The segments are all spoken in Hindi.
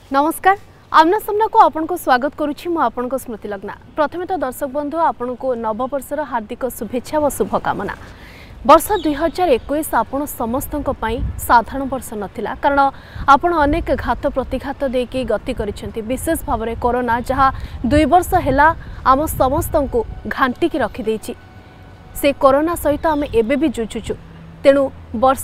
नमस्कार आमना सामना को आपन को स्वागत करुछि मु आपन को स्मृति लग्ना। प्रथमे तो दर्शक बंधु आपन को नववर्षर हार्दिक शुभेच्छा व शुभकामना। वर्ष 2021 आपण समस्तक पई साधारण वर्ष नथिला कारण आपण अनेक घात प्रतिघात देकी गति करिसेंती। विशेष भाव में कोरोना जहाँ 2 वर्ष हैला आम समस्तक को घांटी की रखी देछि। से कोरोना सहित आम एबे भी जुझुछु। तेणु वर्ष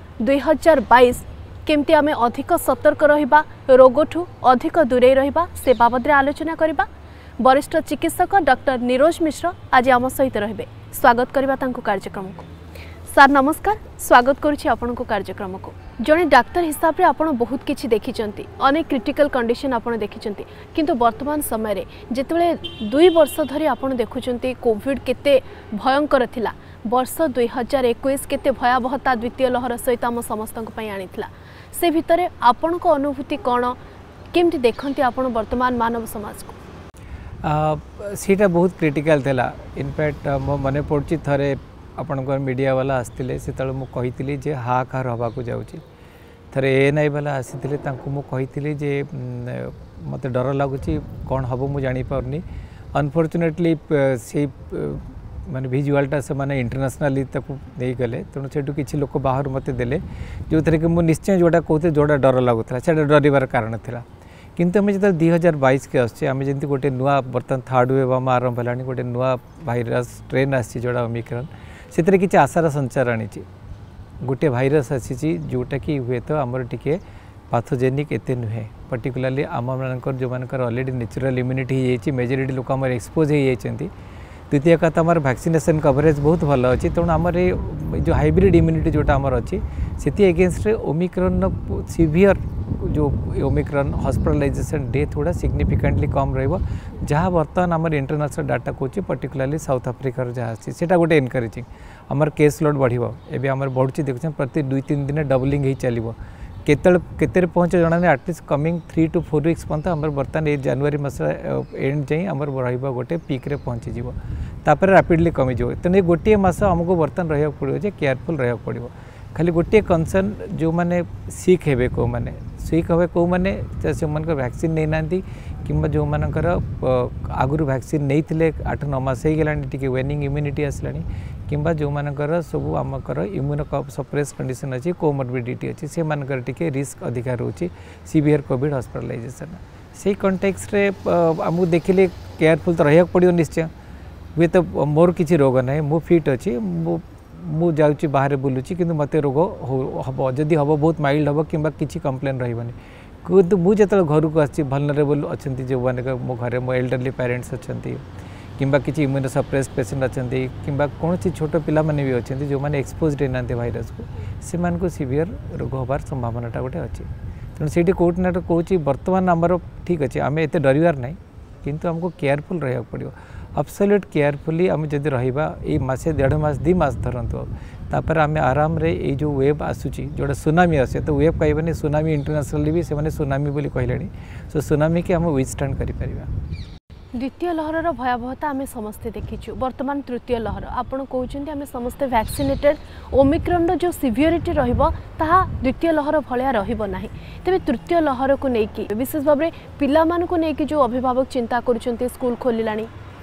2022 केमती आमे अधिक सतर्क रहिबा, रोगठू अधिक दूरे रहिबा से बाबद रे आलोचना करिबा। वरिष्ठ चिकित्सक डॉक्टर निरोज मिश्र आज आम सहित रहिबे। स्वागत करिबा तांको कार्यक्रम को। सर नमस्कार, स्वागत करुछि आपन को कार्यक्रम को। जने डाक्टर हिसाब रे आपन बहुत किछि देखिचंती, अनेक क्रिटिकल कंडीशन आपन देखिचंती, किंतु वर्तमान समय रे जेतेबेले 2 वर्ष धरि आपन देखुचंती कोविड केते भयंकर थिला। वर्ष 2021 केते भयावहता द्वितीय लहर सहित आम समस्तक पई आनिथिला। से भितरे आपन को अनुभूति कौन केमती देखंती आपन वर्तमान मानव समाज को? सीटा बहुत क्रिटिकल थिला। इनफैक्ट मो मने पड़छि थरे आपन को मीडिया वाला आस्तिले सेतले मु कहितली जे हाहाकार हवा को जाउछि। थरे एएनआई वाला आसीथिले तांको मु कहितली जे मते डर लागुछि कोन हबो मु जानि परनी। अनफॉर्चुनेटली से माने विजुअलटा से माने इंटरनेशनली ताको नहीं गले तेणु सेठू किसी लोक बाहर मते देले जो थे कि मुझे निश्चय जोड़ा कहते जोड़ा डर लगुला से डरबार कारण था। किंतु आम जो 2022 के आसे आम जमी गोटे नुआ बर्तमान थर्ड वेव आम आरंभ है गोटे नुआ भाइरस ट्रेन आसी जोड़ा ओमिक्रॉन से किसी आशार संचार आनी गोटे भाइरस आसी जोटा कि हुए तो आमर टिके पाथोजेनिक एते नुहे पर्टिकुलाली आम मानकर जो मानकर ऑलरेडी नेचुरल इम्यूनिटी हो मेजोरिटी लोक आम एक्सपोज हो जाती। द्वितीय कथा आम वैक्सीनेशन कवरेज बहुत भल अच्छी तेणु आम जो हाइब्रिड इम्यूनिटी जोटा आमर अच्छी से एगेन्स्ट ओमिक्रॉन सीवियर जो ओमिक्रॉन हॉस्पिटलाइजेशन डेथ गुड़ा सिग्निफिकेंटली कम रहिबो जहाँ बर्तमान आम इंटरनेशनल डाटा कहूँ पर्टिकुलाली साउथ आफ्रिकार जहाँ अच्छी से गोटे एनकरेजिंग आमर केस लोड बढ़िबो एबे आमर बढ़ुची देखुछन प्रति 2-3 दिन डबलिंग ही चलिबो केते पहुँचे जना नहीं एटलिस्ट कमिंग 3 to 4 weeks पर्यंत आम बर्तमान ये जनवरी मास एंड जाए आम रहा गोटे पीक्रे पहुँचीज तापर रैपिडली कमिज तेणु ये गोटे मस आमको बर्तमान रहा पड़ो केयरफुल रहा पड़ो। खाली गोटे कनसर्न जो मैंने सिक हे कौ मैंने सिक हे कौ मैंने से वैक्सीन नहीं ना कि जो मानकर आगुरी वैक्सीन नहीं थे 8-9 मास हो गलानी टी वेनिंग इम्यूनिटी आसला किंबा जो मानकर सब आमकर इम्यूनो सप्रेस कंडीशन अच्छी कोमोर्बिडिटी अच्छी से मानकर टिके रिस्क अधिकार रोचे सीवियर कोविड हॉस्पिटलाइजेशन से कंटेक्स्ट रे आमको देखिले केयरफुल तो रहा पड़ो निश्चय। हुए तो मोर किसी रोग ना मु फिट अच्छी मु जाऊँगी बाहर बुलूची कि मत रोग हम जदि हम बहुत माइल्ड हम कि किसी कम्प्लेन रही किंतु मुझे घर को आसी भलनरेबल अच्छा जो मैंने मो घर मो एल्डरली पेरेंट्स अच्छा किंबा किसी इम्यूनो सप्रेस पेशेंट अच्छा किंबा कौन छोट पिला माने भी अच्छा जो मैंने एक्सपोज होना भाइरस को से सीवियर रोग हबार संभावनाटा गोटे अच्छी। तेणु से कौटना कौच बर्तमान आमर ठीक अच्छे आम एत डरबार ना किंतु आमको केयरफुल रहा पड़ो अब्सोल्यूट केयरफुली आम जब रहा ये मसे 1.5 मास 2 मास धरतु तापर आम आराम रे ये जो वेव आसूची जोटा सुनामी आसे तो वेव कहबानी सुनामी इंटरनेशनली भी से सुनामी बोली कहले सो सुनामी के आम विथस्टैंड करि परिबा। द्वितीय लहर भयावहता आम समस्ते देखीचु। वर्तमान तृतीय लहर आपड़ कहते आम समस्ते वैक्सीनेटेड ओमिक्रॉन जो सिवियरिटी रहा द्वितीय लहर भाया रहा तेज तृतीय लहर को लेकिन विशेष भाव में पिला जो अभिभावक चिंता कर स्कूल खोलिला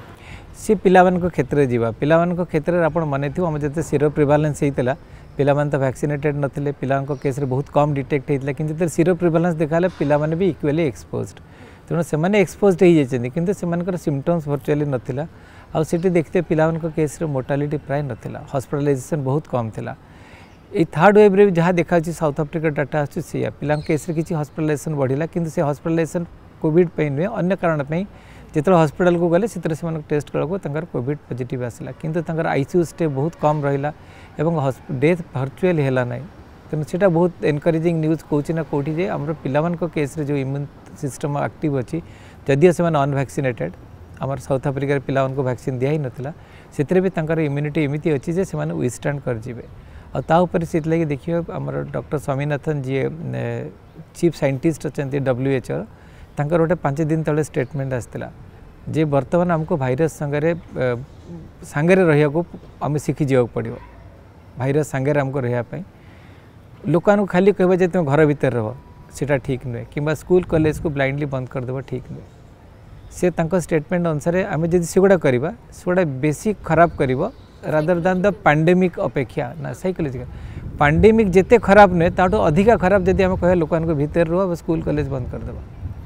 सी पिलामान क्षेत्र में जावा पिलामान क्षेत्र में आपड़ मन थी आम जो सीरो प्रिवालेंस होता पिलामान तो वैक्सीनेटेड नथिले पिला केस बहुत कम डिटेक्ट होता कि जो सीरो प्रिवालेंस देखा पिलाने भी इक्वली एक्सपोज्ड तेणु से एक्सपोज्ड हो जाती किंतु से सिम्पटम्स वर्चुअली नाला आउट देखते पिला केस मोर्टालिटी प्राय नाला हॉस्पिटलाइजेशन बहुत कम था। ये थर्ड वेव रे जहाँ देखा साउथ आफ्रिका डाटा आसा पिला केस किसी हॉस्पिटलाइजेशन बढ़ला किंतु से हॉस्पिटलाइजेशन कोविड पे नुहे अन्य कारण जो हॉस्पिटल को गले से टेस्ट करा कोविड पॉजिटिव आसला किंतु आईसीयू स्टे बहुत कम रहा डेथ भर्चुअल है ना तेणु से बहुत एनकरेजिंग न्यूज कौच ना कौटी जे आम पिलामान केस रे जो इम्यून सिस्टम एक्टिव अच्छी जदिव से अनवैक्सीनेटेड आम साउथ आफ्रिकार पिला वैक्सीन दिया ही नाला से भी इम्यूनिटी एमती अच्छी जे से विथस्टैंड करजिबे आउपर से लगे देखिए आम doctor Swaminathan ji chief scientist अच्छा WHO तंकर गोटे 5 दिन तले स्टेटमेंट आसला जे बर्तमान आमको भाइरस सांगे रहा को आम शिखी जा पड़ो भाइरस सांगे आमको रहा लोक खाली कह तुम घर भितर रह सेटा ठीक नुहे कि स्कूल कॉलेज को ब्लाइंडली बंद करदेव ठीक नुहे से तांको स्टेटमेंट अनुसार आम जब सेगुड़ा करवा सेगुड़ा बेसी खराब कर रादर दान द पैंडेमिक अपेक्षा ना साइकोलॉजिकल पैंडेमिक जिते खराब नुहे ताठू अधिका खराब जब आम कह लोक भितर रुह स्कूल कॉलेज बंद करदेव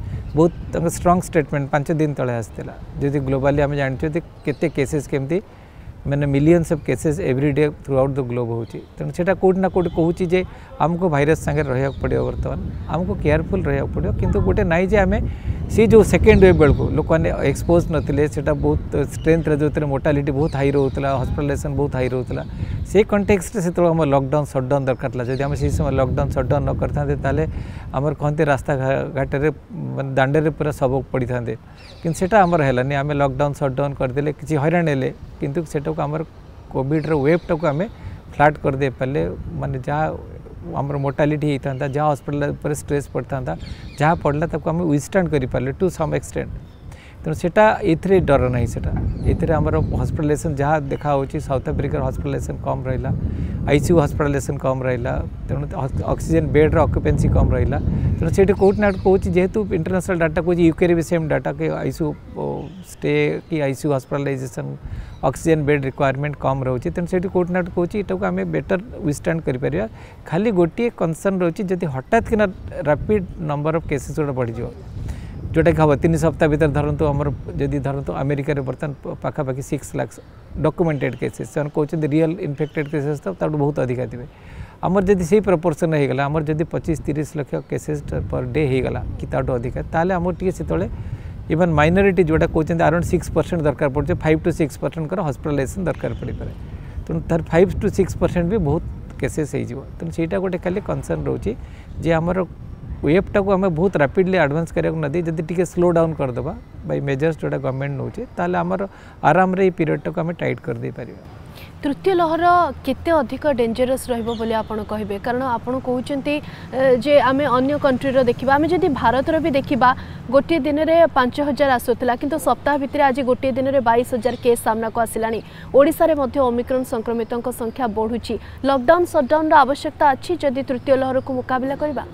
बहुत स्ट्रॉन्ग स्टेटमेंट 5 दिन तले आसला जदि ग्लोबाली आम जानते केते केसेस केमती मैंने millions of cases every day throughout the globe होची तेणु सेटा कोट ना कोट कहूँ जे आमको भाइरस संगे रहा पड़ो बर्तमान आमको केयरफुल रहा पड़ो किंतु गोटे नाई जे आम सी जो सेकेंड वेव बेलू लोक मैंने एक्सपोज नथिले सेटा बहुत स्ट्रेंथ रे जो मोर्टालिटी बहुत हाई रोला हॉस्पिटलाइजेशन बहुत हाई रोला से कंटेक्स्ट से आम लॉकडाउन सटडाउन दरकार था जब आम से समय लॉकडाउन सटडाउन न करते ताले आमर कहते रास्ता घाट दांडे पूरा सबक पड़ी था कि सेटा आमर है आम लॉकडाउन सटडाउन करदे किसी हैरान हेले किंतु सेटा को आमर कोविड वेव टाक आम फ्लाट करदे पारे माने जहाँ आमर मोर्टालिटी होता जहाँ हॉस्पिटल पर स्ट्रेस पड़ता जहाँ पड़ला तक आम विथस्टैंड कर टू सम एक्सटेंट तेणु सेटा ये डर ना सेटा ये आमर हॉस्पिटलाइजेशन जहाँ देखा साउथ अफ्रिकार हॉस्पिटलाइजेशन कम रहा आईसीयू हॉस्पिटलाइजेशन कम रहा तेणु ऑक्सीजन बेड ऑक्युपेंसी कम रहा तेणु से कौट ना कहूँ जेहेतु इंटरनेशनल डाटा कहूँ यूके भी सेम डाटा कि आईसीयू स्टे कि ICU hospitalisation oxygen bed requirement कम रोचे तेणु से कौट ना कहूँ यहाँ आम बेटर विथस्टैंड कर खाली गोटे कनसर्न रोचे जब हठात कि रैपिड नंबर ऑफ केसेस गोटे बढ़ी जोटा कि हम 3 सप्ताह भीतर धरतु आमर जदि धरतु अमेरिका बर्तमान पाखापाखि 6 लाख डॉक्यूमेंटेड केसेस से कहते रियल इन्फेक्टेड केसेस तो बहुत अधिका थे आमर जदि से प्रपोर्शन होगा आमर जदि 25-30 लाख केसेस पर डे होगा कि ताठू अधिका ताले आमर टी से इवन माइनॉरिटी जोटा कहते अराउंड 6% दरकार पड़े 5 to 6% कर हॉस्पिटलाइजेशन दरकार पड़ पाए तेणु तार 5 to 6% भी बहुत केसेस हो तेणु से गोटे खाली कनसर्न रोचे जे आमर वेब टाक आम बहुत रैपिडली एडवांस करा नदी जब टी स्लो डाउन करदे बाय मेजर्स जोटा गवर्नमेंट नौचे ताले आमर आराम रे पीरियड टाक आम टाइट कर दे पारिबा तृतीय लहर केते अधिक डेंजरस रहिबो बोली आपण कहिबे कारण आपण कहउचंती जे आमे अन्य कंट्री रो देखिबा आमे जदि भारत रो भी देखिबा गोटे दिन रे 5000 आसुतला किंतु सप्ताह भितर आज गोटे दिन रे 22000 केस सामना को आसिलानी ओडिसा रे मध्ये ओमिक्रॉन संक्रमितों संख्या बढ़ुची लॉकडाउन शटडाउन रो आवश्यकता अछि जदि तृतीय लहर को मुकाबला करबा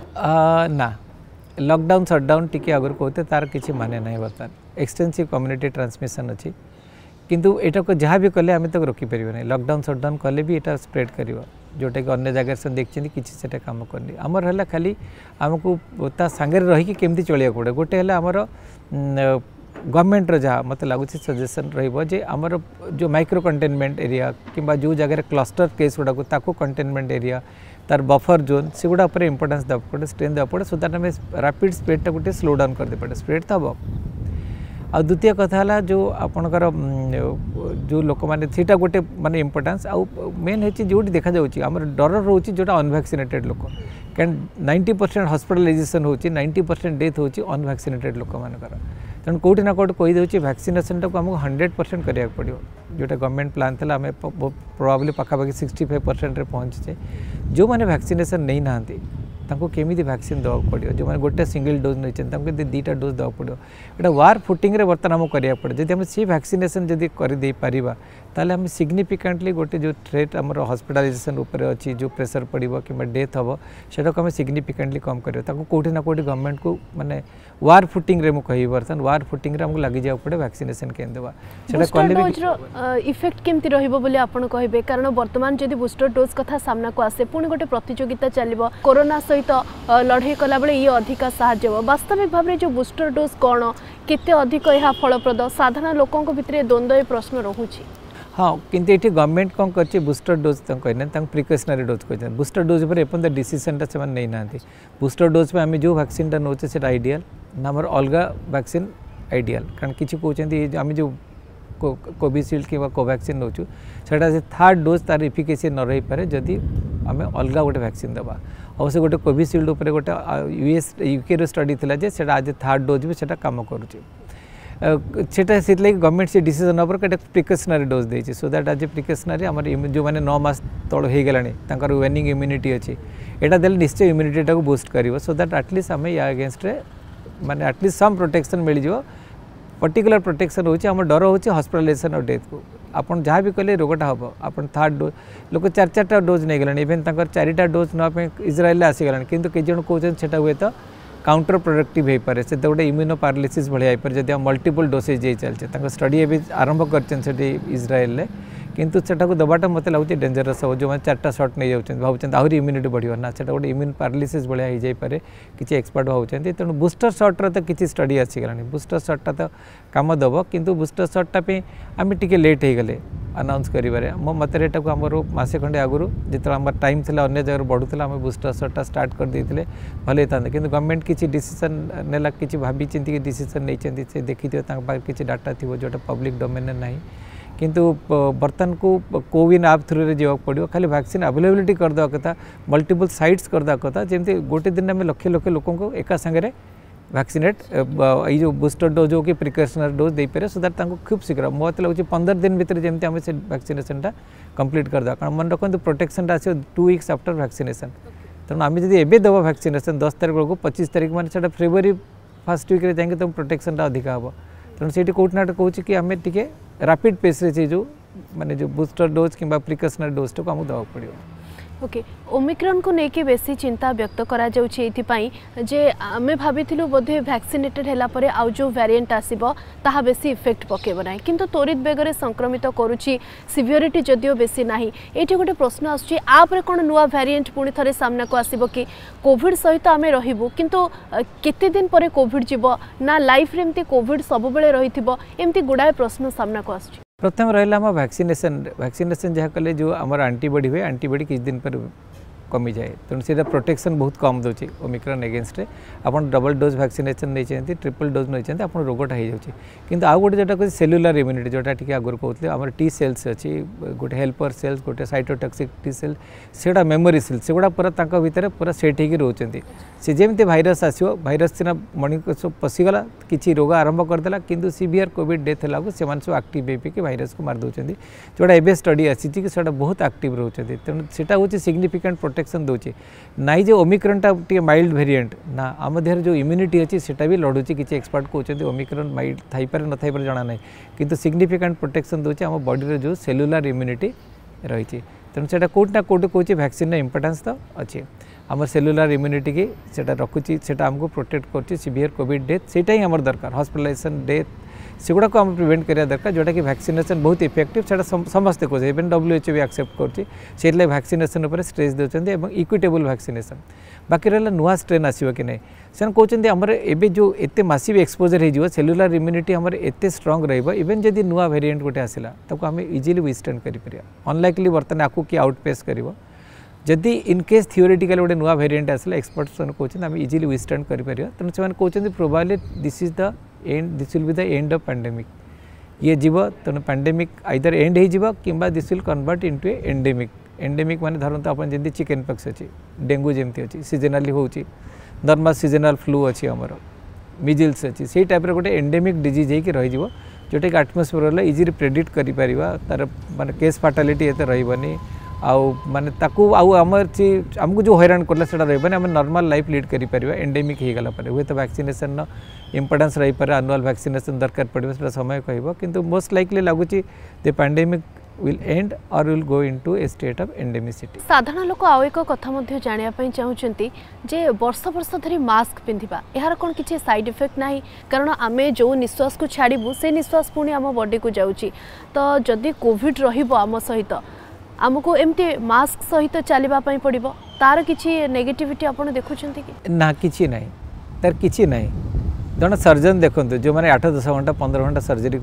ना लॉकडाउन शटडाउन टिके अगर कहते तार किछि माने नहीं बर्तमान एक्सटेंसिव कम्युनिटी ट्रांसमिशन अछि किंतु एटा को जहाँ भी कले आम तक रोकीपर ना लॉकडाउन शटडाउन कले भी एटा स्प्रेड कर जोटा कि अन्य जगह से देखते किसी से काम करनी आमर है खाली आमको सांगे रहीकि केमती चलिया पड़े गोटे है आमर गवर्नमेंट जहाँ मत लगुच सजेसन रे आमर जो माइक्रो कंटेनमेंट एरिया कि जो जगह क्लस्टर केस गुड़ाक ताको कंटेनमेंट एरिया तार बफर जोन से गुड़ा इंपोर्टेंस देवा पड़े स्ट्रेन देवा पड़े सो दैट आम रैपिड स्प्रेड टा गोटे स्लो डाउन कर दे पड़े स्प्रेड तो हम आ द्वितीय कथा है जो आपणकर जो लोक मैंने सीटा गोटे माने इंपोर्टेंस आउ मेन है जो देखा जाऊँगी आम डर रोचे जोटा अनवैक्सीनेटेड लोक कैन 90% हॉस्पिटलाइजेशन हो 90% डेथ हो अनवैक्सीनेटेड लोक मानकर तेणु कौटी ना कौट कहीदे वैक्सीनेशन टाक आमको 100% करा पड़ो जोटा गवर्नमेंट प्लान था आम प्रोबाब्ली पाखापाखि 65% रे पहुँचे जो मैंने वैक्सीनेशन नहीं ना तांको केमिति वैक्सीन दवा पड़ो जो मैंने गोटे सिंगल डोज नहीं दुईटा डोज दवा पड़ो यहाँ वार फुटिंग रे बर्तमान आमको करा पड़े जब सी वैक्सीनेशन जब करदे पारिबा ताले हम सिग्निफिकेंटली गोटे जो थ्रेट आमर हॉस्पिटलाइजेशन उपर अच्छी जो प्रेशर पड़ो कि डेथ हम सेटा को आम सिग्निफिकेंटली कम कर कौटी ना कौटी गवर्नमेंट को माने वार फुटिंग रे कह बर्तमान वार फुटिंग रे हमको लगी जाओ पड़े वैक्सीनेशन केन देवा सेटा इफेक्ट केमती रहिबो बोली आपण कहबे कारण वर्तमान जदि बूस्टर डोज कथा सामना को आसे पुणी गोटे प्रतियोगिता चलिबो कोरोना सहित लड़ाई कला बेले ये अधिका साहाय्य वास्तविक भाव में जो बूस्टर डोज कौन केते अधिक यह फलप्रद साधारण लोकों भितर द्वंद्व प्रश्न रोचे हाँ किंतु ये गवर्नमेंट कौन कर बूस्टर डोज कहना प्रिकसनरी डोज कहते बूस्टर डोज पर एपर्तन डिसीजन से नहीं ना बूस्टर डोज पर आम जो वैक्सीन नौचे से आइडियल ना आम अलग वैक्सीन आइडियल कारण किसी कहते आम जो कोविशील्ड कि कोवैक्सीन नौचु से थर्ड डोज तार इफिकेसी न रही पारे जदि आम अलग गोटे वैक्सीन दबा अवश्य गोटे कोविशील्ड उपर गोटे यूएस यूके स्टडी थी से आज थर्ड डोज भी सेटा काम करुचे सेटा से गवर्नमेंट से डिसीजन नंबर गोटे प्रिकसनरी डोज देती सो दैट आज प्रिकसनरी आम जो मैंने 9 मास तल हो गला वेनिंग इम्यूनिटी अच्छी यहाँ देले निश्चय इम्यूनिटी टाक बूस्ट कर सो दैट एटलिस्ट आम या अगेंस्ट माने एटलिस्ट सम प्रोटेक्शन मिल जाव पर्टिकुलर प्रोटेक्शन होची आम डर होची हॉस्पिटलाइजेशन और डेथ को आपन जहाँ भी कले रोगटा हम आप थर्ड डोज लोक 4-4टा डोज नहीं गलानी इवेन तक 4टा डोज ना इज्राएल आसीगलानी किंतु कई जन कहते सेटा हुए तो काउंटर प्रोडक्टिव हो पारे से गोटे इम्यूनो पारालिसिस भाया हो पारे जब मल्टीपल डोसेज दे चलते स्टडी भी आरंभ कर इज्राएल किंतु सेटा को दबाटा मत लगे डेंजरस हो जो मैंने 4टा शॉट नहीं जाऊँ भावुँ आहरी इम्यूनिटी बढ़िया ना से गोटे इम्यून पारालिसिस भाया हो जाए किसी एक्सपर्ट भावुँ तेणु बुस्टर शॉट्र तो किसी स्टडी आसीगलानी बुस्टर शॉटा तो कम दब किंतु बुस्टर शॉटा आम टे लेट हो गले अनाउंस करें मो मत यहाँ को आमर मसे खंडे आगु जो आम टाइम थी अन्य जगह बढ़ूला आम बुस्टर शॉटा स्टार्ट कर देते भले था कि गवर्नमेंट किसी डिसीजन नेला कि भाभी चिंतिक डिसीजन नहीं से देखी थे किसी डाटा थी जोटा पब्लिक डोमेन ना किंतु बर्तन को कोविन आप थ्रू रे जावाक पड़ो खाली वैक्सीन अवेलेबिलिटी करदे कथा मल्टीपल साइट्स करदे कथा जमती गोटे दिन में लक्ष लक्ष लोक एका संगे वैक्सीनेट ये जो बूस्टर डोज हो कि प्रिकॉशनरी डोज दे पारे सो दैट खूब शीघ्र मत लगे 15 दिन भीतर जमी आम से वैक्सीनेशन कंप्लीट करदे कारण मन रखते प्रोटेक्शन आसो 2 वीक्स आफ्टर वैक्सीनेशन तेणु आम जब एवं दबा वैक्सीनेशन 10 तारीख बेलू 25 तारीख मैंने फेब्रुआरी फर्स्ट वीक जाए तुम प्रोटेक्शन अधिका हम तेणु से कौटना कहूँ कि आम टे रैपिड पेस रे जो माने जो बूस्टर डोज कि प्रिकॉशनरी डोज को आमको दवा पड़ो ओके ओमिक्रॉन को लेकिन बेसी चिंता व्यक्त करा जाउछि एथिपाई जे आमे भाबिथिलु बोधे वैक्सीनेटेड हैला परे आउ जो वेरिएंट आसीबो ताहा बेसी इफेक्ट पकेबो नाही किंतु त्वरित बेगरे संक्रमित करूछि सिवियरिटी जदियो बेसी नाही एठी गोटे प्रश्न आछछि आप रे कोन नुवा वेरिएंट पुणी थरे सामना को आसीबो कि कोविड सहित आमे रहिबो किंतु केते दिन परे कोविड जिवो ना लाइफ रे एमती कोविड सब बेले रहिथिबो एमती गुडाय प्रश्न सामना को आछछि प्रथम रहा वैक्सीनेशन जहाँ कले जो आमर एंटीबॉडी हुए एंटीबॉडी किसी दिन पर कमी जाए तेणु से प्रोटेक्शन बहुत कम दूसरी ओमिक्रॉन एगेन्स्ट आप डबल डोज वैक्सीनेशन नहीं ट्रिपल डोज नहीं आप रोगटा हो जाए किंतु आउ गोटे जोटा कहते सेलुलर इम्यूनिटी जोटा टी आगुरी कहते आम टी सेल्स अच्छी गोटे हेल्पर सेल्स गोटे साइटोटॉक्सिक टी सेल से मेमोरी सेल्स से गुड़ा पूरा भितर पूरा सेट होकर रोचे सी जमी भाइरस आसो भाइरस सीना मणिक पशिगला किसी रोग आरंभ करदेला किंतु सीवियर कोविड डेथ है से सब आक्टिव हो भाइरस को मारिदे जोटा एवं स्टडी आसी बहुत आक्टिव रोचे तेणु से हूँ सिग्निफिकेंट प्रोटेक्शन दूसरी नाई जो ओमिक्रॉन टा टी माइल्ड वेरिएंट ना आम देहर जो इम्यूनिटी अच्छी से भी लड़ुची किसी एक्सपर्ट कहते ओमिक्रॉन माइल्ड थाईपारे न थाईपारे जना ना किंतु सिग्निफिकेंट प्रोटेक्शन दूसरी आम बॉडी जो सेलुलर इम्यूनिटी रही तेणु से कौट ना कौट कहूँ वैक्सीन इंपोर्टेंस तो अच्छी आम सेलुलर इम्यूनिटी की सेटा रखुची सेटा हमको प्रोटेक्ट कर सीवियर कोविड डेथ सेटा ही आमर दरकार हॉस्पिटलाइजेशन डेथ सेगुड़ा को आम प्रिवेंट करा दरकार जोटा कि वैक्सीनेशन बहुत इफेक्टिव से समस्ते कहे इवेन WHO भी एक्सेप्ट कर वैक्सीनेशन उपर स्ट्रेस देते इक्विटेबल वैक्सीनेशन बाकी रहा नुआ स्ट्रेन आसो कि नहीं से कहते आमर एवं जो एत मासिव एक्सपोजर हो सेलुलर इम्यूनिटी आमर एत स्ट्रंग रवेन जदि नुआ वेरिएंट गोटे आसला ताको आम इजिली विथस्टैंड कर अनलाइकली बर्तमान आपको किए आउटपेस कर जदि इनकेस थियोरेटिकल गोटे नुआ वेरिएंट आसला एक्सपर्ट्स कहते आम इजिली विथस्टैंड कर तेणु से कहते probably this is the end this will be the end of pandemic ये जीव तेणु पैंडेमिक आइदर एंड हो कि this will convert into endemic endemic माने धरतु आप जमी चिकेन पॉक्स अच्छी डेंगू जमी अच्छी सीजनाली हो नॉर्मल सीजनल फ्लू अच्छी आमर मिजिल्स अच्छी से टाइप गोटे एंडेमिक डिजीज होकर रही जोटा कि एटमोस्फियर इजिली प्रेडिक्ट कर तार माने केस फाटालिटी एत रही आउ माने ताकू आउ आमर आमको जो हैरान करला सेटा रहबनी आम नॉर्मल लाइफ लीड करि परिबा एंडेमिक हो गला परे हुए तो वैक्सीनेशन इंपोर्टेंस रही पारे एनुअल वैक्सीनेशन दरकार पड़ो से समय कहब किंतु मोस्ट लाइकली लगुच द पैंडेमिक विल एंड और will go into a state of endemicity साधारण लोक आउ एक कथा मध्ये जानिया पई चाहुचंती जे वर्ष वर्ष धरी मास्क पिंधिबा एहार कोन किछि साइड इफेक्ट नाही कारण आमे जो निश्वास को छाड़ीबू से निश्वास पुणी आम बॉडी को जाउची तो जदि कोविड रहिबो आम सहित आमको एमती मास्क सहित चलवा पड़ो तार किसी नेगेटिविटी आपन देखुछंती कि ना किछि नाही तार किछि नाही जन सर्जन देखते जो मैंने 8-10 घंटा 15 घंटा सर्जरी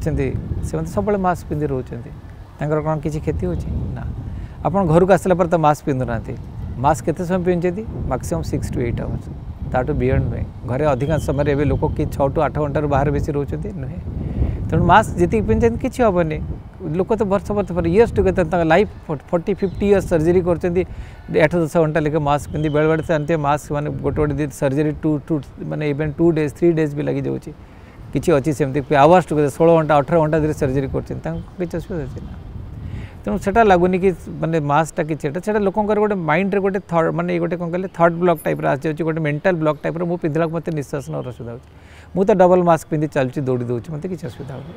कर सब मास्क पिंधि रोचंती कौन किसी क्षति होची ना आपन घर को आसला पर तो मास्क पिंधु ना मास्क केते समय पिंधुछंती मैक्सिमम 6 to 8 आवर्स ताटू बियॉन्ड नुहे घरे अधिकांश समय एवं लोक कि 6 to 8 घंटा बाहर बेसी रोचंती नुहे तेणु मास्क जी पिंधे किसी हेनी लोक तो वर्ष वर्ष पर years together life 40-50 years surgery कर 8-10 घंटा लेके मास्क पिंधि बेले बेले जानते मास्क मैंने गोटे गोटे सर्जरी टू माने इवेन 2 days 3 days भी लगी जाऊँगी किसी अच्छी सेमती आवर्स टुगेदर 16 घंटा 18 घंटा धीरे सर्जरी कर किसी असुविधा अच्छी ना तेणु से लगुनि कि माने मास्कटा कि लोकंर गोटे माइंड रे गोटे थॉट माने गोटे कौन कहले थॉट ब्लॉक टाइप आस जाऊँगी गोटे मेंटल ब्लॉक टाइप मुझे पिंधला मत निश्वास न असुविधा हो मुझे डबल मास्क पिंधि चलुची दौड़ी दूसरी मत किसी असुविधा हो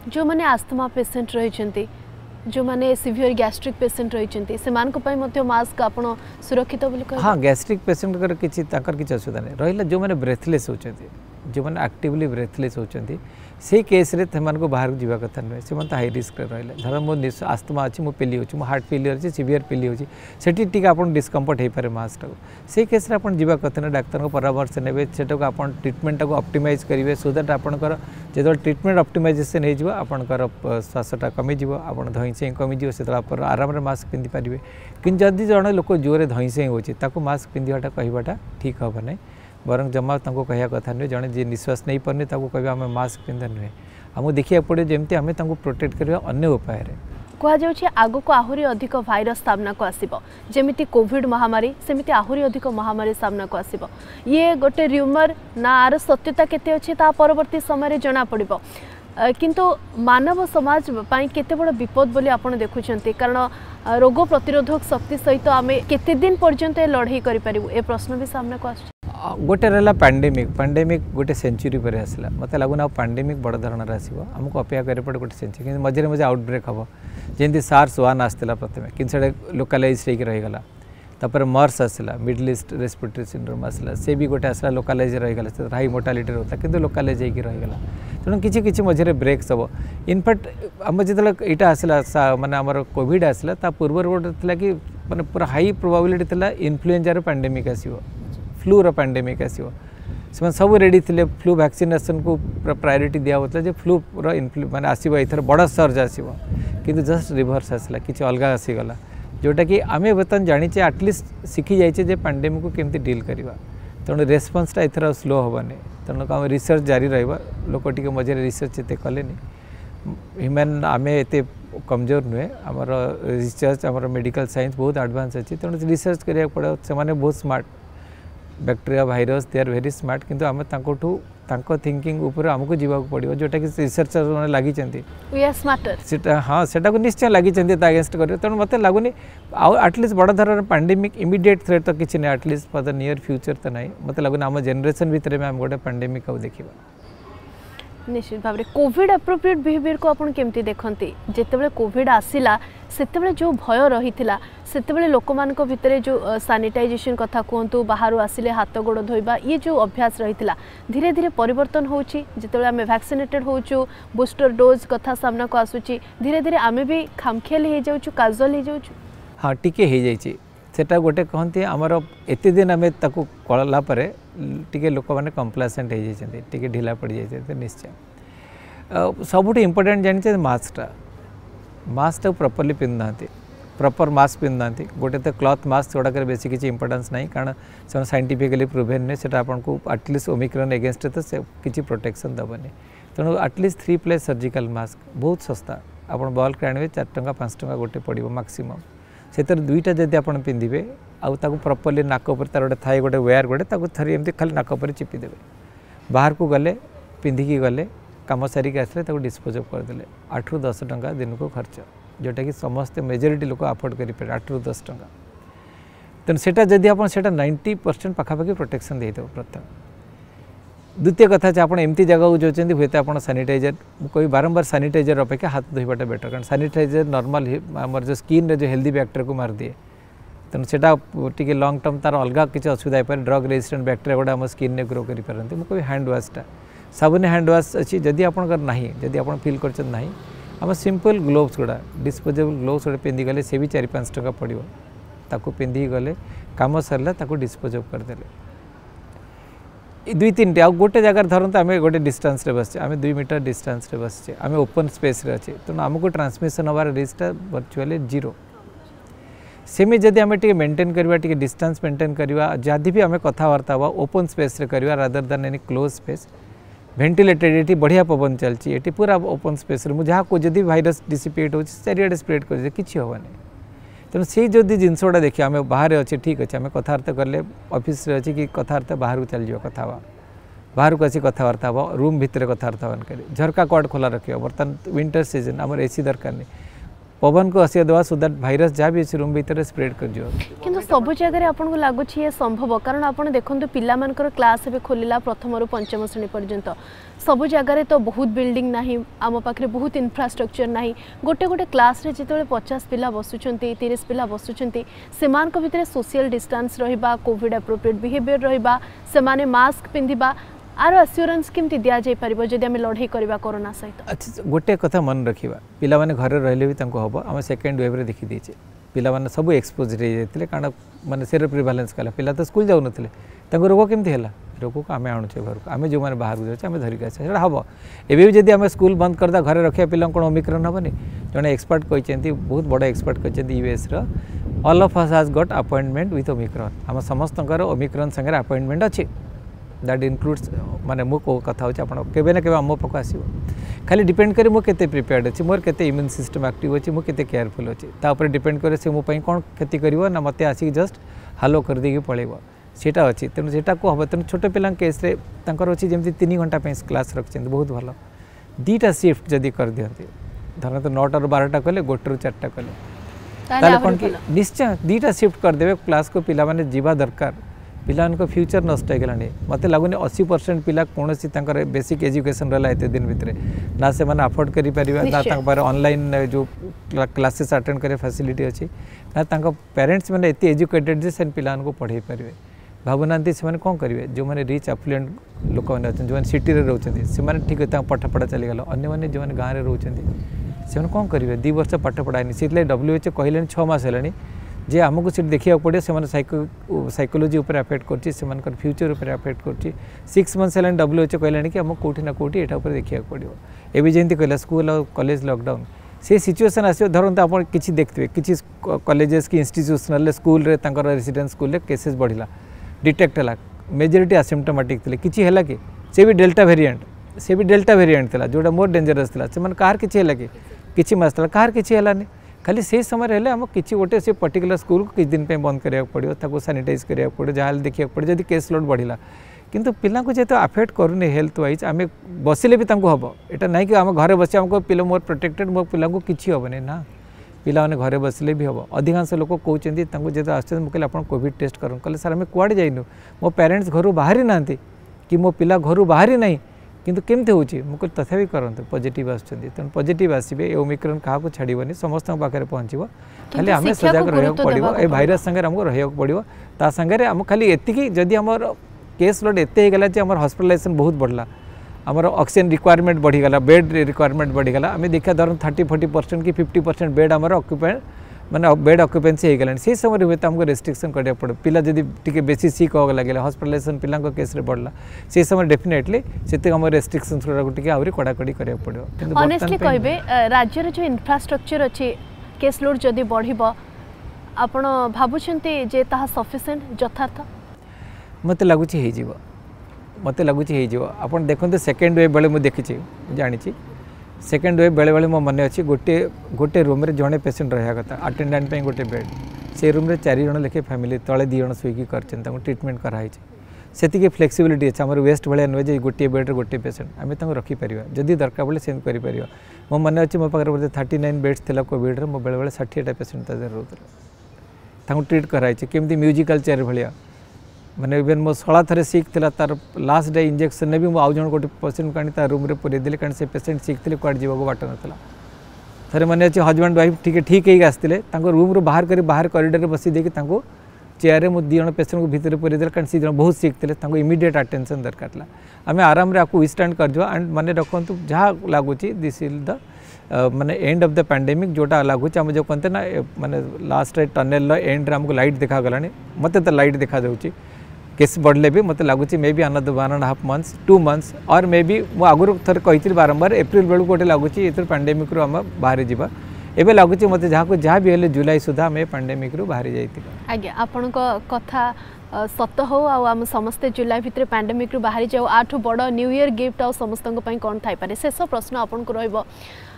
जो मैंने आस्थमा पेसेंट रही जो मैंने सिवियर गैस्ट्रिक पेसेंट रही से मास्क आप सुरक्षित बोली हाँ गैस्ट्रिक पेसेंट किसी असुविधा नहीं रहा जो मैंने ब्रेथलेस होती जो मैंने एक्टिवली ब्रेथलेस होती से केस रे को बाहर को जावा कथा नुहे से हाई रिस्क रहा धर मो आस्थमा अच्छी मो पेली हो हार्ट फेलियर अच्छी सिवियर पेली होती आप डिस्कम्फर्ट हो पाए मास्क से केस आप जावा कथा ना डाक्तर को परामर्श ने आप ट्रिटमेंट को ऑप्टिमाइज करेंगे सो दैट आपंकर जो ट्रिटमेंट ऑप्टिमाइजेशन होकर श्वासटा कमिज आप धईसई कमिज से आराम मास्क पिंधि पारे कि जदि जड़े लोक जोरे धईसई हो मास्क पिंधाटा कहवाटा ठीक हम ना बरं जमा कह कथा नुहे जड़े जी निश्वास नहीं पारे कह आम मास्क पिंधा नुहे आमको देखा पड़े जमी आम प्रोटेक्ट करवा अन्य उपाय कहुच्छे आग को आहरी अधिक भाइरस सामना को आसब जमी कोविड महामारी सेमती आहरी अधिक महामारी सामना को आसब ये गोटे र्यूमर ना आर सत्यता केते अच्छी परवर्ती समय जना पड़ किंतु मानव समाज पाई केते बड़ विपद बोली आपण देखुछंती कारण रोग प्रतिरोधक शक्ति सहित आम केते दिन पर्यंत लड़ाई करि परिबु ए प्रश्न भी सामना को आछ गोटे रहा पैंडेमिक गोटे सेंचुरी पर आसला मत लगुन आ पैंडेमिक बड़ धरण आसो आमको अपेक्षा करे पड़े गोटे सेंचुरी कि मझे मझे आउटब्रेक हम जमी SARS-1 आसला प्रथम कि लोकालाइज रहीगला तापर मर्स आसला मिडल ईस्ट रेस्पिरेटरी सिंड्रोम आसला से भी गोटे आसला लोकालाइज रहीगला हाई मोर्टालिटी रोता कि लोकालाइज होगा तेणु किसी मझे ब्रेक्स हम इनफैक्ट आम जो यहाँ आसला माने आमर कोविड आसला ता पूर्व गोटे कि माने पूरा हाई प्रोबाबिलिटी था इन्फ्लुएंजार पैंडेमिक आसो फ्लूर पैंडेमिक आसो से सब रेडी थे फ्लू वैक्सीनेशन को प्रायोरिटी दिया होता है फ्लू माने आसो एथर बड़ सर्ज आसो कि जस्ट रिभर्स आसला कि अलग आसीगला जोटा कि आम बर्तमान जाने एटलिस्ट शिखी जाइए पैंडेमिक को केमती डील करवा तेणु रेस्पन्सटा एथर स्लो हेनी तेणु आम रिसर्च जारी रहा लोक टी मझे रिसर्च एत कले ह्यूमैन आम एत कमजोर नुहे आमर रिसर्च आमर मेडिकल साइंस बहुत एडवांस अच्छी तेणु रिसर्च करा पड़े से बहुत smart bacteria virus they are very smart किंतु आम थिंकिंग उपर आमको जीवा पड़ो जोटा कि रिसर्चर मैंने लगी हाँ से निश्चय लगी अगेंस्ट कर तेणु मत लगुनि आटलिस्ट बड़ धरण पैंडेमिक इमिडिएट थ्रेट तो किसी नहीं at least for the near future तो नहीं मत लगुनि आम जेनरेशन भितर आम गोटे पैंडेमिक देखा निश्चित भाव में कोविड एप्रोप्रिएट बिहेवियर को आपन केमती देखंती जेतेबेले कोविड आसिला सेतेबेले जो भय रहिथिला सेतेबेले लोकमानक भितरे जो सैनिटाइजेशन कथा कहतु बाहर आसिले हाथ गोड़ धोइबा ये जो अभ्यास रहिथिला धीरे धीरे परिवर्तन होउची जेतेबेले आमे वैक्सीनेटेड होउचु बूस्टर डोज कथा सामना को आसुची धीरे धीरे आमे भी खामखियाल हो जाउचु काजुअल हो जाउचु हाँ टिके हो जाइए सेटा गोटे कहते आमर एत दिन आम ताकू कला टे लोक मैंने कम्प्लासेंट हो जाते ढिला पड़ जाते निश्चय सबुठ इम्पोर्टेंट जानी मास्क प्रॉपर्ली पिंधुना प्रॉपर मास्क पिंधुना गोटे तो क्लॉथ मास्क गुड़ाक बेसी किसी इंपोर्टेंस नहीं कारण से साइंटिफिकली प्रूवेन नहीं से आपको एटलिस्ट ओमिक्रॉन एगेंस्ट तो से किसी प्रोटेक्शन दबनी तेणु एटलिस्ट 3 प्लेस सर्जिकल मास्क बहुत सस्ता आप बल्क आने 4 टंका 5 टंका गोटे पड़ो मैक्सिमम से 2टा जदि आप पिंधे आउ प्रॉपर्ली नाक उपर तार गोटे थाए गोटे वेयर गोटे थरी एमती खाली नाक उपर चिपिदेवे बाहर को गले पिंधिकी गले कम सारिक आसले डिस्पोज of करदे 8 ରୁ 10 टंका दिन को खर्च जोटा कि समस्त मेजोरिटी लोक अफोर्ड करें 8 ରୁ 10 टंका तेणु से जदि आप 90% पाखापाखि प्रोटेक्शन दे प्रथम द्वितीय कथा आप एमती जगह को जाऊँच हुए तो आप सानिटाइजर कोई बारंबार सानिटाइजर अपेक्षा हाथ धोईबाटा बेटर कारण सानिटाइजर नॉर्मल आमर जो स्किन जो हेल्दी बैक्टेरिया को मार दिए तेणु से लॉन्ग टर्म तार अलग किसी असुविधा हो ड्रग रेजिस्टेंट बैक्टेरिया गुड़ा आम स्किन ने ग्रो करें मुझे हैंड वाशटा साबुन हैंड वाश अच्छी जदि आपंकर ना जदि आप फिल कर नहीं आम सिंपल ग्लोव्स गुड़ा डिस्पोजेबल ग्लोव्स गुड़ा पिंधि गले से भी 4-5 टंका पड़ो ताको पिंधि गले काम सरला ताको डिस्पोज ऑफ करदे 2-3 आ गोटे जगार धरते आम गोटे डिस्टेंस रे बसचे आम 2 मीटर डिस्टेंस रे बसचे आम ओपन स्पेस रे अच्छे तेणु आमको ट्रांसमिशन हमार रिस्कटा वर्चुअली 0 सेमी जदि आम मेंटेन करवा डिस्टेंस मेंटेन करवा जदि भी आम कथबार्ता हुआ ओपन स्पेस रे करवा rather than any close space ventilated ये बढ़िया पवन चलती ये पूरा ओपन स्पेस रे जहाँ को जदि भाइरस डिसिपेट हो चारिड़े स्प्रेड कर किसी हेनी तेणु से जदि जिनसटा देखिए आम बाहर अच्छे ठीक अच्छे आम कथबार्ता कले ऑफिस अच्छे कि कथबार्ता बाहर को चल जाओ कथा बाहर को आसी कथबार्ता हम रूम भितर कथबार्ता कर झरका कॉर्ड खोला रखिए बर्तमान विंटर सीजन आम एसी दरकार नहीं पवन को आसिया देवा सो दैट भाइरस जहाँ भी रूम भीतर स्प्रेड कर जो किंतु सब जगह आपको लगुच ये संभव कारण आपड़ देखो पिला क्लास भी खोलला प्रथम रु पंचम श्रेणी पर्यंत सब जगह तो बहुत बिल्डिंग ना आम पाखे बहुत इंफ्रास्ट्रक्चर ना गोटे गोटे क्लास रे जिते 50 पिला बसुंट 30 पिला बसुंट से भितर सोशल डिस्टेंस रहिबा कोविड एप्रोप्रिएट बिहेवियर रहिबा से मास्क पिंधिबा आर एश्योरेंस केमती दिया जाय परिबो जदि हम लड़ाई करबा कोरोना सहित। अच्छा गोटे कथा मन रखिबा पिला माने घर रहले भी तांको हबो हम सेकेंड वेव रे देखि देछे पिला माने सब एक्सपोज रे जेतले कारण माने सेरो प्रिवालेंस कला पिला तो स्कूल जाउ नथिले तांको रोग केमती होला रोग को आमे आनुचे घर को आमे जो माने बाहर जाउचे आमे धरि आसे सेटा हबो एबे भी जदि आमे स्कूल बंद करदा घरे रखिया पिला कोन ओमिक्रॉन हबनी जने एक्सपर्ट कहिसेंती बहुत बड़ा एक्सपर्ट कहिसेंती यूएस रो all of us has got appointment with omicron हम समस्त ओमिक्रॉन संगे अपॉइंटमेंट अछि दैट इनक्लूड्स माने मो को कथा होचे आपण केबे ना केबे हम पक आसीबो खाली डिपेंड करे मो केते प्रिपेयर्ड अछि मोर केते इम्यून सिस्टम एक्टिव अछि मो केते केयरफुल अछि ता ऊपर डिपेंड करे से मो पई कोन खेती करिवो ना मते आसी जस्ट हालो कर देगी पळेबो सेटा अछि तेनु सेटा को हबो तेनु छोटे पिलां केस रे तांकर अछि जेमति 3 घंटा पे क्लास रखछन बहुत भलो दीटा शिफ्ट जदी कर दियंती धरन तो 9 टा 12 टा कले 1 रू 4 टा कले ताले कोन कि निश्चय दीटा शिफ्ट कर देबे क्लास को पिला माने जीवा दरकार पिला फ्यूचर नष्ट हो गलानी मत लगुनि 80% पिला कौन बेसिक एजुकेशन रहा एत दिन भितर ना से मैंने अफोर्ड कर ऑनलाइन जो क्लासेस अटेंड करे फैसिलिटी अच्छी ना पेरेंट्स मैंने एत एजुकेटेड जे से पिला पढ़े पारे भावना से कौन करेंगे जो मैंने रिच एफ्लुएंट लोक मैंने अच्छे जो सिटी में रोचे से ठीक है पाठपढ़ा चलीगला अन्य जो गाँव में रोचे से कौन करेंगे 2 वर्ष पाठ पढ़ानी से WHO कहले 6 मास है जे आमको सीट देखा पड़े से साइकोलोजी उपर अफेक्ट कर फ्यूचर उपर अफेक्ट कर 6 मंथ्स है WHO कहलानी कि आमको कौटी ना कौटी यहाँ देखा पड़ो एवं जमी कहला स्कूल और कॉलेज लॉकडाउन से सिचुएसन आसो धरते आप किसी देखते किसी कॉलेजेस की institutional school residence school cases बढ़ला डिटेक्ट है मेजोरिटी असिम्टोमेटिक थे किसी है कि से भी डेल्टा वेरिएंट था जोटा मोर डेंजरस था से कहार किसी मास था कहार किसी है खाली से समय हेल्ले आम कि गोटे से पर्टिकुलर स्कूल को किसी दिन पे बंद करा पड़ो ताको सैनिटाइज करा पड़ो जहाँ देखा पड़े जब केस लोड बढ़ला किंतु पिला को जेतो अफेक्ट करूनी हेल्थ वाइज आम बसिले भी हम यहाँ ना कि आम घर बस आमको पिला मोर प्रोटेक्टेड मो पिला को किसी हेनी ना पिला मैंने घरे बसिले भी हम अधिकांश लोक कहते जो आसते मुझे आप कोविड टेस्ट करूँ कहले सर आम कुआड़े जाइनु मो पेरेंट्स घर बाहरी ना कि मो पिला घर बाहरी ना किंतु केमती होची मुझे तथापि करते पॉजिटिव आसुँच तेणु पॉजिटिव आसबे ओमिक्रॉन क्या छाड़बनी समस्त पाखे पहुँचो खाली आम सजग रहा पड़ो ये भाइरस संगे आमको रहा पड़ो ता संगे आम खाली एतिकी जदि आमर केस लोड एत होगा जे आम हॉस्पिटलाइजेशन बहुत बढ़ला आमर ऑक्सीजन रिक्वायरमेंट बढ़ीगला बेड रिक्वायरमेंट बढ़ीगला आम देखा धर 30-40% कि 50% बेड आमर ऑक्युपाइड माने बेड ऑक्युपेंसी हो गलानी से समय हुए तो आमको रेस्ट्रिक्शन करा पड़ो पिला जदि टिके बेसी सिक हो लगे हॉस्पिटलाइजेशन पिला केस रे बढ़ला से समय डेफिनेटली से आम रेस्ट्रिक्शन टिके आहुरी कड़ाकड़ी करा पड़ो ऑनेस्टली कहबे राज्य रे जो इंफ्रास्ट्रक्चर अच्छे केस लोड जदि बढ़िबो आपण भाबुछंती जे ताहा सफिशिएंट यथार्थ मते लागुची हे जीवो मते लागुची हे जीवो आपण देखंते सेकंड वेव बेले मु देखिछि जानि छी सेकेंड वेव बेले बेले मो मन अच्छी गोटे रूम रे जड़े पेसेंट रहा कथा अटेंडेंट पे गोटे बेड से रूम रे 4 जन लेखे फैमिली तले 2 जन शुई कर ट्रिटमेंट कराई से फ्लेक्सिबिलिटी अच्छे आम वेस्ट भाया नुहे जे गोटे बेड्रे गोटे पेसेंट आम रखिपर जदि दरकार पड़े से कर मो मन अच्छे मो पाखे बोलते 39 बेड्स थी कोविड मो बेले बेले 60टा पेसेंट रोते ट्रिट कराई केमती म्यूजिकल चेयर भाया मैंने इवेन मो सला थे सिक थी तार लास्ट डे इंजेक्शन ने भी मुझे आउ जन गोटे पेसेंट को आनी रूम पुरे देली कारण से पेसेंट सिक थी कड़े जावाक बाट नाला थे मैंने अच्छे हजबैंड वाइफ ठीक है आसते रूम रू बाहर कॉरिडोर में बसी देकी चेयर में 2 जन पेसेंट को भितर पुरे देले कारण से जन बहुत सिक थे इमिडिएट अटेंशन दरकार था आम आराम रे आपको विस्टैंड कर एंड मैंने रखु जहाँ लगुच दिस इज द माने एंड ऑफ द पैंडेमिक जोटा लगुच आम जो कहते ना माने लास्ट टनेल एंड आमको लाइट देखा गलानी मत तो लाइट देखा जाऊँगी केस बढ़ले भी मत लगुच maybe another 1.5 months 2 months और मे बी मु आगुरी थर कही बारंबार एप्रिल बेलू गोटे लगुच ये पैंडेमिक रू आम बाहरी जावा एबे लगुच मत जहाँ भी हेले जुलाई सुधा आम पैंडेमिक रू बाहरी जाइतिबा आज्ञा आपण कथा सत हो आम समस्ते जुलाई भितर पैंडेमिक रू बाहरी जाऊ आठु बड़ न्यू ईयर गिफ्ट आ समस्त कौन थाई पारे शेष प्रश्न आपन को रहइबो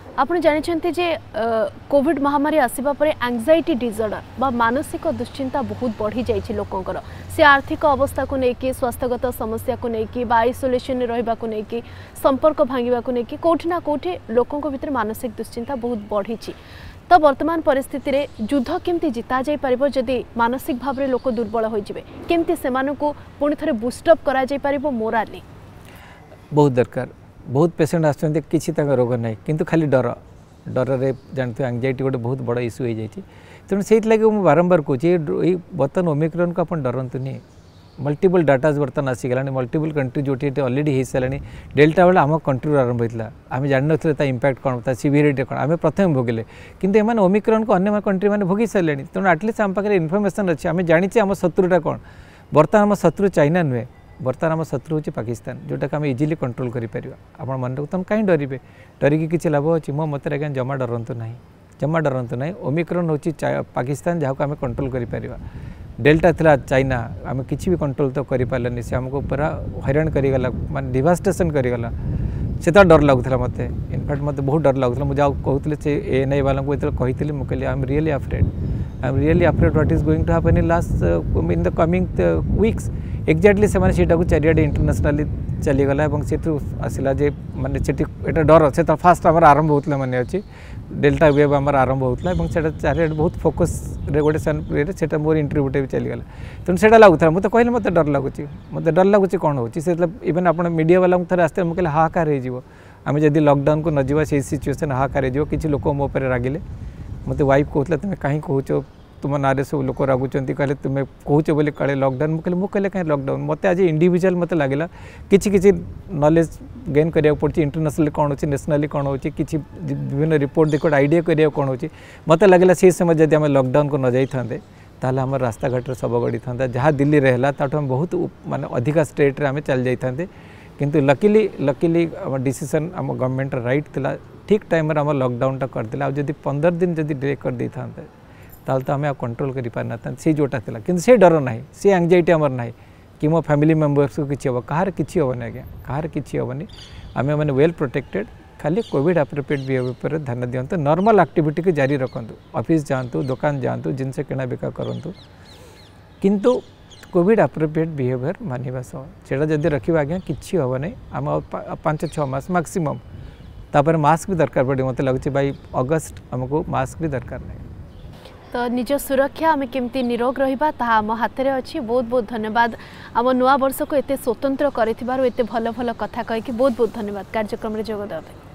आपण जानते जे कोविड महामारी आसवा पर एंजाइटी डिसऑर्डर बा मानसिक दुश्चिंता बहुत बढ़ी जाइए लोकंकर से आर्थिक अवस्था को लेकिन स्वास्थ्यगत समस्या को लेकिन बा आइसोलेशन रहा को लेकिन संपर्क भांगा को लेकिन कौटि ना कौटि लोकों भीतर मानसिक दुश्चिंता बहुत बढ़ी। तो वर्तमान परिस्थिति रे युद्ध केमती जिता जाई परिबो जदि मानसिक भाव रे लोक दुर्बल हो जिवे केमती सेमानु को पुणी थरे बूस्टअप करा जाई परिबो मोराली बहुत दरकार। बहुत पेसेंट आसुँच किसी रोग ना किंतु खाली डर डर रे जानते एंजाइटी गोटे बहुत बड़ इश्यू हो जाए तेणु से मुझे बारंबार कहूँ बर्तमान ओमिक्रॉन को आप डरतुनि मल्टीपल डाटाज बर्तमान आसीगला मल्टीपल कंट्री जो अलरेडी हो सारा डेल्टा बेला आम कंट्री आरंभ होता आम जान इंपैक्ट कौन था सीवियरिटी कौन आम प्रथम भोगिले किंतु एम ओमिक्रॉन को अन्य कंट्री मैंने भोगी सारे तेणु आटलिस्ट आम पाखे इनफर्मेशन अच्छे आम जाचे आम शत्रुटा कौन बर्तमान आम शत्रु चाइना नुहे बर्तमान आम शत्रु हूँ पाकिस्तान जोटा कि आम इजिली कंट्रोल करें आप मन तुम कहीं डरवे डरिकी किसी लाभ अच्छी मो मत आज्ञा जमा डरतु ना जमा डरतु ना ओमिक्रॉन हूँ पाकिस्तान जहाँ को आम कंट्रोल करें डेल्टा थिला चाइना आम किसी भी कंट्रोल तो करें से आमको पूरा हैरान करीगला मान डिवास्टेसन करीगला से तो डर लगुला मत इनफैक्ट मत बहुत डर लगुला मुझे कहते से एएनआई वाला को कही मुझे I am really afraid what is going to happen in last in the coming weeks exactly से चारिआडे इंटरनेशनली चलीगला से आसला जे माने एटा डर से फास्ट आम आरंभ होता माने अच्छी डेल्टा वेव आम आरंभ होता है चारिआडे बहुत फोकस रे गोटे से मोर इंटरव्यूटे भी चलीगला तेणु से लगुला मुझे कहले मत डर लगुच मत डर लगुच कौन हो इवेन आप मीडिया वाला थे आसते मुझे हाहाकार हो आम जब लॉकडाउन को न जा से सिचुएसन हाहाकार हो किसी लोक मो पर रागिले मत वाइफ कहते तुम कहीं कहूँ तुम नारे सब लोक रागुंट कहले तुम्हें कहूच बोली काले लॉकडाउन मुझे कहीं लॉकडाउन मत आज इंडिविजुअल मत लगे किसी नॉलेज गेन करा पड़ी इंटरनेशनल कौन हो नेशनली कौन हो विभिन्न रिपोर्ट देखो आइडिया करा कौन हो मत लगे से समय जब आम लॉकडाउन को न जाते ताल आम रास्ता घाट सब गड़ी था जहाँ दिल्ली में है ताठू बहुत माने अधिका स्टेट में चल जाते किंतु लकीली डिसीजन आम गवर्नमेंट राइट थिला ठीक टाइम आम लॉकडाउन करदे आदि 15 दिन जब डिले कर दे था ताल तो आम कंट्रोल कर पार ना से जोटा था कि से डर ना से एंजाइटी आमर ना कि मो फैमिली मेम्बर्स को किसी हम कहार किसी हेनी आज्ञा कहार किसी हेनी आम मैंने वेल प्रोटेक्टेड खाली कोविड एप्रोप्रिएट बिहेवियर पर ध्यान दिंतु नॉर्मल एक्टिविटी को जारी रखु ऑफिस जातु दुकान जातु जिनस किना बिका करूँ किंतु कोविड एप्रोप्रिएट बिहेवियर मानवा सह से जब रखा आज्ञा किसी हम ना आम 5-6 मास मैक्सिमम तापर मास्क भी दरकार पड़े मत लगुच भाई अगस्त आमको मास्क भी दरकार नहीं तो निज सुरक्षा आम केमती निरोग रहिबा ता आम हाथ में अच्छी। बहुत बहुत धन्यवाद आम नुआ वर्ष को एते स्वतंत्र करिथिबारु एते भल भल कथा कहि बहुत बहुत धन्यवाद कार्यक्रम रे जोग देबा।